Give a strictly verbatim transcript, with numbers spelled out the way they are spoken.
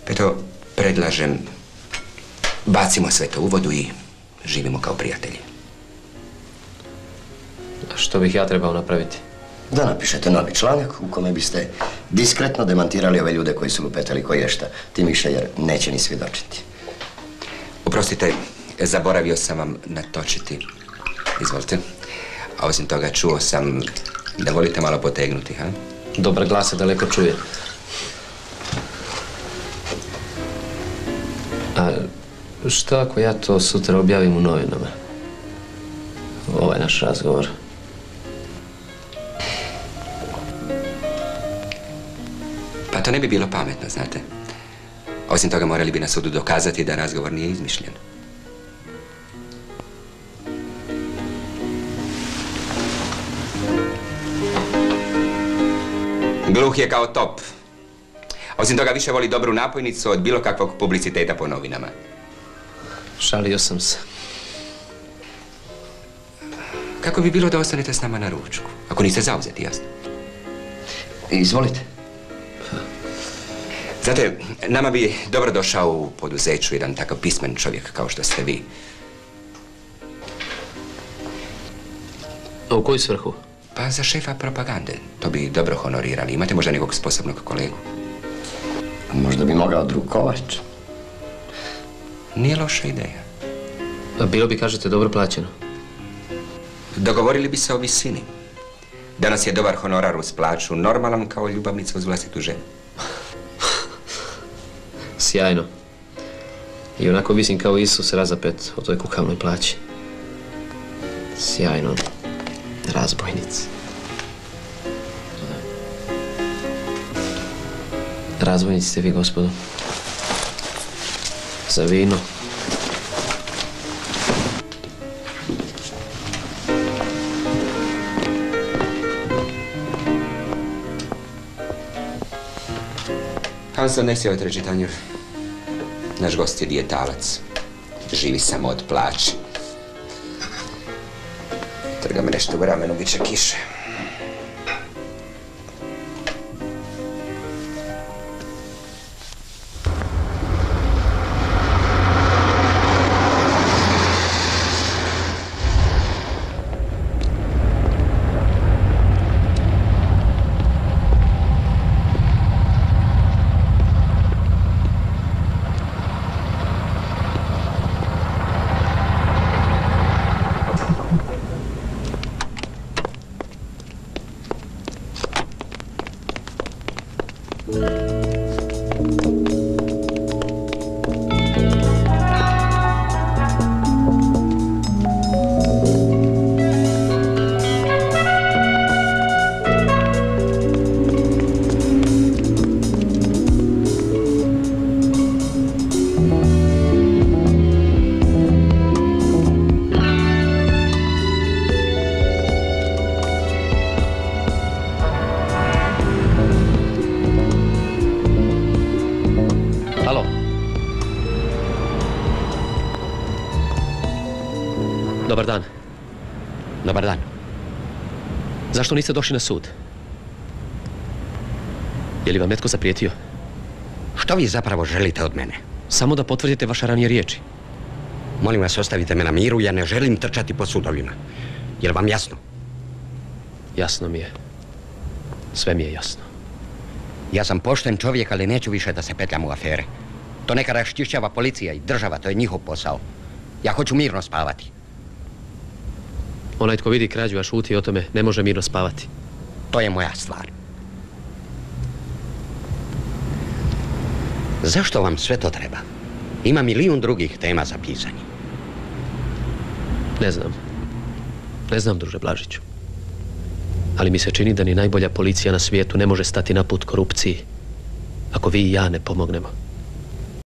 Eto, predlažem, bacimo sve to u vodu i živimo kao prijatelji. A što bih ja trebao napraviti? Da napišete novi članak u kome biste diskretno demantirali ove ljude koji su lupetali koješta. Tim više jer neće ni svjedočiti. Oprostite, zaboravio sam vam natočiti. Izvolite. A osim toga čuo sam da volite malo potegnuti, ha? Dobar glas se daleko čuje. A što ako ja to sutra objavim u novinama? Ovaj naš razgovor. Pa to ne bi bilo pametno, znate. Osim toga morali bi na sudu dokazati da razgovor nije izmišljen. Gluh je kao top. Osim toga više voli dobru napojnicu od bilo kakvog publiciteta po novinama. Šalio sam se. Kako bi bilo da ostanete s nama na ručku? Ako niste zauzeti, jasno. Izvolite. Znate, nama bi dobro došao u poduzeću jedan takav pismen čovjek kao što ste vi. A u koju svrhu? Pa za šefa propagande. To bi dobro honorirali. Imate možda nekog sposobnog kolegu? Možda bi mogao drug Kovač. Nije loša ideja. A bilo bi, kažete, dobro plaćeno? Dogovorili bi se o visini. Danas je dobar honorar uz plaću, normalan kao ljubavnica uz vlastitu ženu. Sjajno. I onako visim kao Isus razapet o toj kukavnoj plaći. Sjajno. Razbojnic. Razbojnici ste vi, gospodo. Za vino. Hans, odnesi ovaj treći tanjur. Naš gost je dijetalac. Živi samo od plaće. Trga me nešto u ramenu, bit će kiše. Dobar dan. Dobar dan. Zašto niste došli na sud? Je li vam netko zaprijetio? Što vi zapravo želite od mene? Samo da potvrdite vaše ranije riječi. Molim vas, ostavite me na miru, ja ne želim trčati po sudovima. Je li vam jasno? Jasno mi je. Sve mi je jasno. Ja sam pošten čovjek, ali neću više da se petljam u afere. To neka raščišćava policija i država, to je njihov posao. Ja hoću mirno spavati. Onaj tko vidi krađu, a šuti o tome, ne može mirno spavati. To je moja stvar. Zašto vam sve to treba? Ima milijun drugih tema za pisanje. Ne znam. Ne znam, druže Blažiću. Ali mi se čini da ni najbolja policija na svijetu ne može stati na put korupciji ako vi i ja ne pomognemo.